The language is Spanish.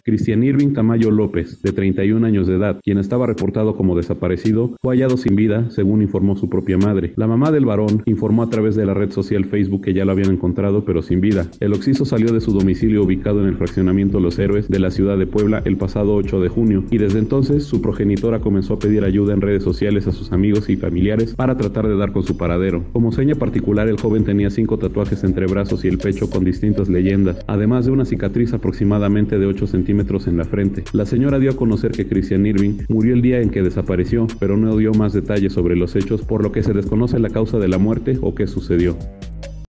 Cristian Irving Tamayo López, de 31 años de edad, quien estaba reportado como desaparecido, fue hallado sin vida, según informó su propia madre. La mamá del varón informó a través de la red social Facebook que ya lo habían encontrado, pero sin vida. El occiso salió de su domicilio ubicado en el fraccionamiento Los Héroes de la ciudad de Puebla el pasado 8 de junio, y desde entonces su progenitora comenzó a pedir ayuda en redes sociales a sus amigos y familiares para tratar de dar con su paradero. Como seña particular, el joven tenía 5 tatuajes entre brazos y el pecho con distintas leyendas, además de una cicatriz aproximadamente de 8 centímetros en la frente. La señora dio a conocer que Cristian Irving murió el día en que desapareció, pero no dio más detalles sobre los hechos, por lo que se desconoce la causa de la muerte o qué sucedió.